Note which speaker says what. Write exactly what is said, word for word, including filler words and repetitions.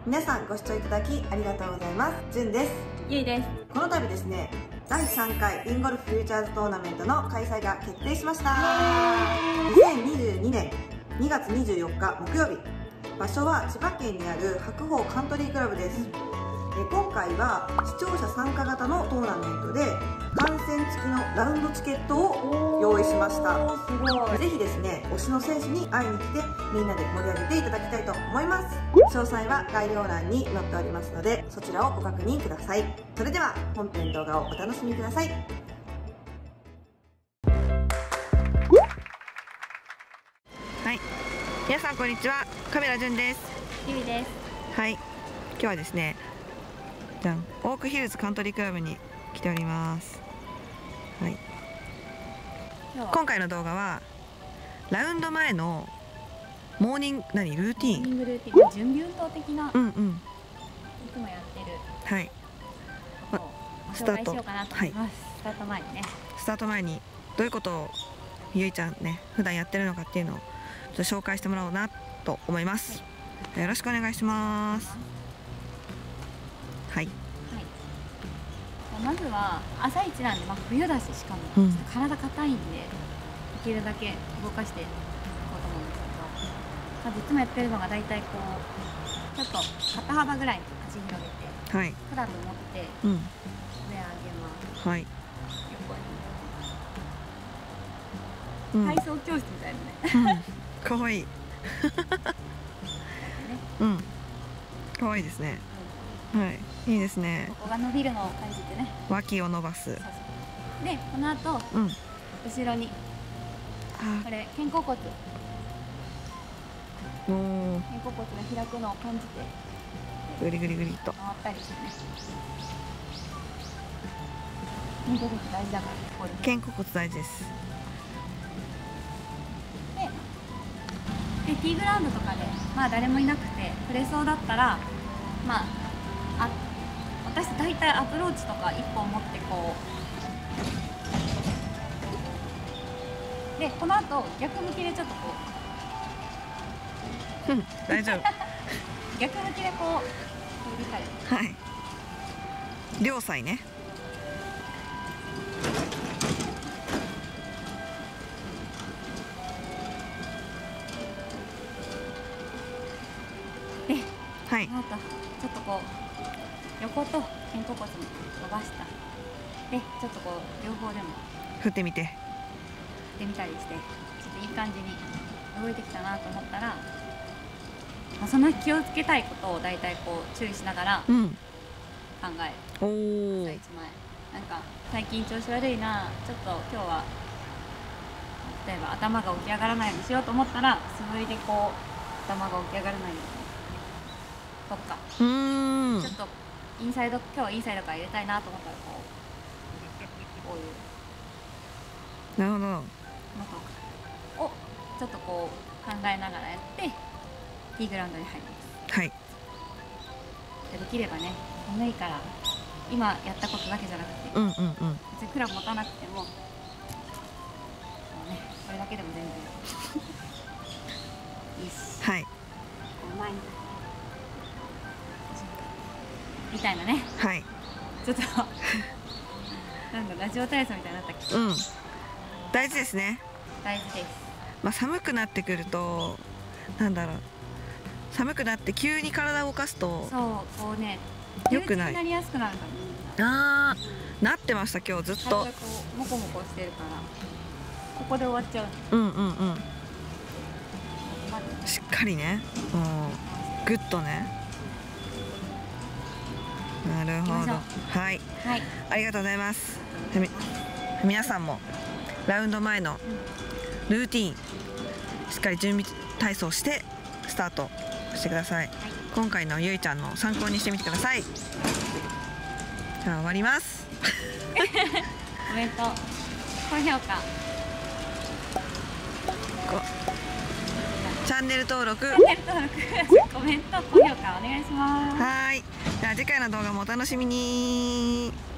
Speaker 1: 皆さんご視聴いただきありがとうございます。じゅんです。
Speaker 2: ゆいです。
Speaker 1: この度ですね、だいさんかいインゴルフフューチャーズトーナメントの開催が決定しました。にせんにじゅうにねんにがつにじゅうよっか木曜日、場所は千葉県にある白鵬カントリークラブです。え今回は視聴者参加型のトーナメントで観戦付きのラウンドチケットを用意しました。
Speaker 2: すごい。
Speaker 1: ぜひですね、推しの選手に会いに来てみんなで盛り上げていただきたいと思います。詳細は概要欄に載っておりますので、そちらをご確認ください。それでは本編動画をお楽しみください。はい、皆さんこんにちは、カメラじゅんです。
Speaker 2: ゆいです。
Speaker 1: はい、今日はですね、じゃん、オークヒルズカントリークラブに来ております。はい、今回の動画はラウンド前のモーニング何ルーティン、
Speaker 2: モーニングルーティン、準備運動的な、
Speaker 1: うんうん、
Speaker 2: いつもやってる、
Speaker 1: はい、
Speaker 2: まあ、紹介しようかなと思います。スタート前にね、
Speaker 1: スタート前にどういうことをゆいちゃんね普段やってるのかっていうのをちょっと紹介してもらおうなと思います。はい、よろしくお願いします。はい、はい、
Speaker 2: まずは朝一なんで、まあ、冬だし、しかも
Speaker 1: うん、
Speaker 2: ちょっと体硬いんで、できるだけ動かしていこうと思うんですけど、まずいつもやってるのがだいたいこうちょっと肩幅ぐらいに足広げて、
Speaker 1: はい、
Speaker 2: クラブ持って、
Speaker 1: うん、
Speaker 2: 上上げます。
Speaker 1: はい、
Speaker 2: 横に、
Speaker 1: うん、
Speaker 2: 体操教室みたいなね、
Speaker 1: うん、かわいいうん、かわいいですね。はい、いいですね。
Speaker 2: ここが伸びるのを感じてね、
Speaker 1: 脇を伸ばす。
Speaker 2: そうそう。で、この後、うん、後ろにこれ肩甲骨、おー、肩甲骨が開くのを感じて
Speaker 1: グリグリグリっと
Speaker 2: 回ったりしてね。肩甲骨大事だから、ここで
Speaker 1: 肩甲骨大事です。
Speaker 2: で、ティーグラウンドとかでまあ誰もいなくて触れそうだったら、まああ私大体アプローチとかいっぽん持ってこうで、この後逆向きでちょっとこ
Speaker 1: う大丈夫
Speaker 2: 逆向きでこう振り返る。
Speaker 1: はい、両サイね。
Speaker 2: で、
Speaker 1: はい、
Speaker 2: あとちょっとこう横と肩甲骨に伸ばしたで、ちょっとこう両方でも
Speaker 1: 振ってみて
Speaker 2: 振ってみたりして、ちょっといい感じに動いてきたなと思ったら、まあ、その気をつけたいことを大体こう注意しながら考える。
Speaker 1: おお、
Speaker 2: 朝一前なんか最近調子悪いな、ちょっと今日は例えば頭が起き上がらないようにしようと思ったら、素振りでこう頭が起き上がらないようにとか、うーん、ちょっとインサイド、今日はインサイドから入れたいなと思ったらこうこういう
Speaker 1: なるほど
Speaker 2: のとかをちょっとこう考えながらやってティーグラウンドに入ります。はい、できればね、寒いから今やったことだけじゃなくて、うんうんうん、別にクラブ持たなくても、もうね、これだけでも全然いいし、はい、こう前にみたいなね。はい、ちょっとなんだ、ラジオ体操みたいになったっけ。うん、
Speaker 1: 大事ですね。
Speaker 2: 大事です。ま
Speaker 1: あ、寒くなってくるとなんだろう、寒くなって急に体を動かすと、
Speaker 2: そうこうね、
Speaker 1: 良くない、
Speaker 2: なりやすくなるから。
Speaker 1: あー、なってました。今日ずっとこ
Speaker 2: うモコモコしてるからここで終わっちゃう。うんうんうん、
Speaker 1: しっかりね、うん、グッとね。なるほど、はい、はい、ありがとうございます。み皆さんもラウンド前のルーティンしっかり準備体操してスタートしてください。はい、今回のゆいちゃんの参考にしてみてください。じゃあ終わります。
Speaker 2: コメント、高評価、
Speaker 1: チャンネル登録、
Speaker 2: コメント、高評価お願いします。
Speaker 1: はい、じゃあ次回の動画もお楽しみに。